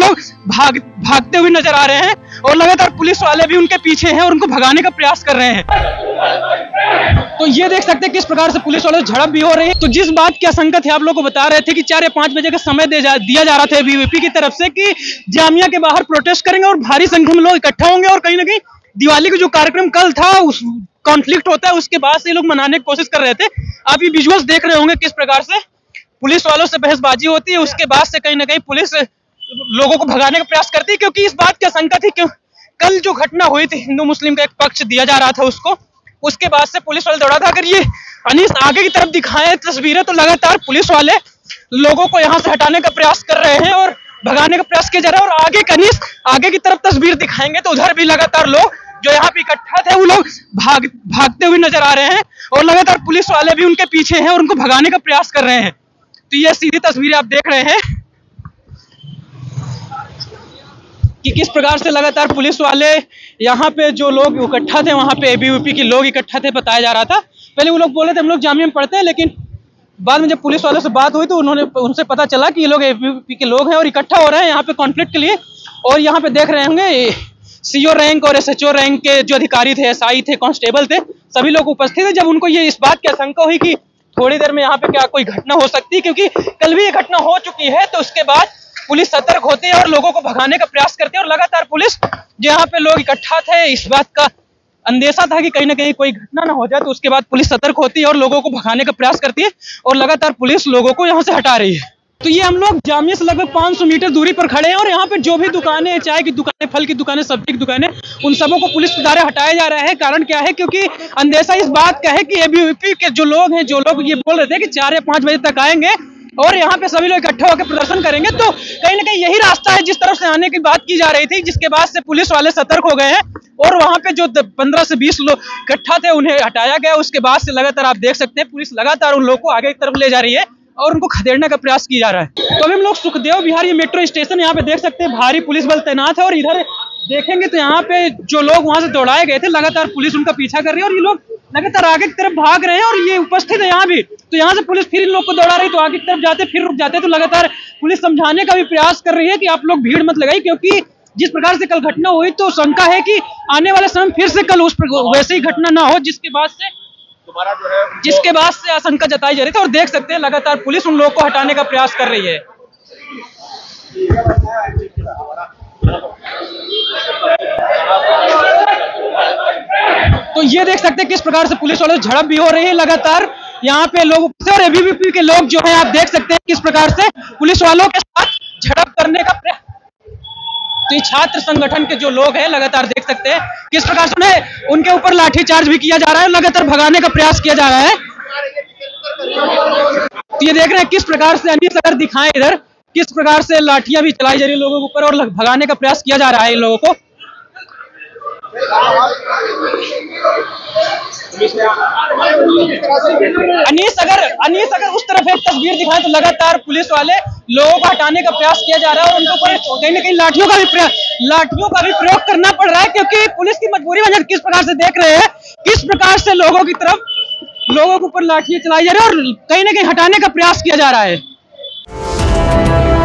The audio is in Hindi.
लोग भागते हुए नजर आ रहे हैं और लगातार पुलिस वाले भी उनके पीछे हैं और उनको भगाने का प्रयास कर रहे हैं। तो ये देख सकते हैं किस प्रकार से पुलिस वालों से झड़प भी हो रही है। तो जिस बात की आशंका थी, आप लोगों को बता रहे थे कि 4 या 5 बजे का समय दिया जा रहा था एबीवीपी की तरफ से कि जामिया के बाहर प्रोटेस्ट करेंगे और भारी संख्या में लोग इकट्ठा होंगे और कहीं ना कहीं दिवाली का जो कार्यक्रम कल था उस कॉन्फ्लिक्ट होता है उसके बाद से लोग मनाने की कोशिश कर रहे थे। आप ये विजुअल्स देख रहे होंगे किस प्रकार से पुलिस वालों से बहसबाजी होती है, उसके बाद से कहीं ना कहीं पुलिस लोगों को भगाने का प्रयास करती है, क्योंकि इस बात की आशंका थी कि कल जो घटना हुई थी हिंदू मुस्लिम का एक पक्ष दिया जा रहा था उसको, उसके बाद से पुलिस वाले दौड़ा था। अगर ये अनीस आगे की तरफ दिखाएं तस्वीरें तो लगातार पुलिस वाले लोगों को यहाँ से हटाने का प्रयास कर रहे हैं और भगाने का प्रयास किया जा रहा है। और आगे अनीस आगे की तरफ तस्वीर दिखाएंगे तो उधर भी लगातार लोग जो यहाँ पे इकट्ठा थे वो लोग भागते हुए नजर आ रहे हैं और लगातार पुलिस वाले भी उनके पीछे हैं और उनको भगाने का प्रयास कर रहे हैं। तो ये सीधी तस्वीरें आप देख रहे हैं कि किस प्रकार से लगातार पुलिस वाले यहाँ पे जो लोग इकट्ठा थे, वहाँ पे एबीवीपी के लोग इकट्ठा थे बताया जा रहा था। पहले वो लोग बोल रहे थे हम लोग जामिया में पढ़ते हैं, लेकिन बाद में जब पुलिस वालों से बात हुई तो उनसे पता चला कि ये लोग एबीवीपी के लोग हैं और इकट्ठा हो रहे हैं यहाँ पे कॉन्फ्लिक्ट के लिए। और यहाँ पे देख रहे होंगे सीओ रैंक और एसएचओ रैंक के जो अधिकारी थे, एसआई थे, कांस्टेबल थे, सभी लोग उपस्थित थे। जब उनको ये इस बात की आशंका हुई कि थोड़ी देर में यहाँ पे क्या कोई घटना हो सकती है, क्योंकि कल भी ये घटना हो चुकी है, तो उसके बाद पुलिस सतर्क होती है और लोगों को भगाने का प्रयास करती है। और लगातार पुलिस जो यहाँ पे लोग इकट्ठा थे, इस बात का अंदेशा था कि कहीं ना कहीं कोई घटना ना हो जाए, तो उसके बाद पुलिस सतर्क होती है और लोगों को भगाने का प्रयास करती है और लगातार पुलिस लोगों को यहाँ से हटा रही है। तो ये हम लोग जामिया से लगभग 500 मीटर दूरी पर खड़े हैं और यहाँ पे जो भी दुकानें, चाय की दुकानें, फल की दुकानें, सब्जी की दुकानें, उन सबों को पुलिस के द्वारा हटाया जा रहा है। कारण क्या है, क्योंकि अंदेशा इस बात का है कि एबीवीपी के जो लोग हैं, जो लोग ये बोल रहे थे कि 4 या 5 बजे तक आएंगे और यहाँ पे सभी लोग इकट्ठा होकर प्रदर्शन करेंगे, तो कहीं ना कहीं यही रास्ता है जिस तरफ से आने की बात की जा रही थी, जिसके बाद से पुलिस वाले सतर्क हो गए हैं और वहाँ पे जो 15 से 20 लोग इकट्ठा थे उन्हें हटाया गया। उसके बाद से लगातार आप देख सकते हैं पुलिस लगातार उन लोगों को आगे की तरफ ले जा रही है और उनको खदेड़ने का प्रयास किया जा रहा है। तो अभी हम लोग सुखदेव विहार ये मेट्रो स्टेशन यहाँ पे देख सकते हैं, भारी पुलिस बल तैनात है और इधर देखेंगे तो यहाँ पे जो लोग वहां से दौड़ाए गए थे लगातार पुलिस उनका पीछा कर रही है और ये लोग लगातार आगे की तरफ भाग रहे हैं और ये उपस्थित है यहाँ भी। तो यहाँ से पुलिस फिर इन लोग को दौड़ा रही, तो आगे की तरफ जाते फिर रुक जाते, तो लगातार पुलिस समझाने का भी प्रयास कर रही है कि आप लोग भीड़ मत लगाइए, क्योंकि जिस प्रकार से कल घटना हुई तो शंका है कि आने वाले समय फिर से कल वैसे ही घटना ना हो, जिसके बाद से आशंका जताई जा रही थी। और देख सकते हैं लगातार पुलिस उन लोगों को हटाने का प्रयास कर रही है। तो ये देख सकते हैं किस प्रकार से पुलिस वालों से झड़प भी हो रही है लगातार यहाँ पे लोग और एबीवीपी के लोग जो है आप देख सकते हैं किस प्रकार से पुलिस वालों के साथ झड़प करने का प्रयास। तो ये छात्र संगठन के जो लोग हैं लगातार देख सकते हैं किस प्रकार से उनके ऊपर लाठीचार्ज भी किया जा रहा है, लगातार भगाने का प्रयास किया जा रहा है। तो ये देख रहे हैं किस प्रकार से अनीस अगर दिखाएं इधर किस प्रकार से लाठियां भी चलाई जा रही है लोगों के ऊपर और भगाने का प्रयास किया जा रहा है इन लोगों को। अनीस अगर उस तरफ एक तस्वीर दिखाएं तो लगातार पुलिस वाले लोगों को हटाने का प्रयास किया जा रहा है और उनके ऊपर कहीं ना कहीं लाठियों का भी प्रयोग करना पड़ रहा है, क्योंकि पुलिस की मजबूरी वजह किस प्रकार से देख रहे हैं किस प्रकार से लोगों के ऊपर लाठियां चलाई जा रही है और कहीं ना कहीं हटाने का प्रयास किया जा रहा है।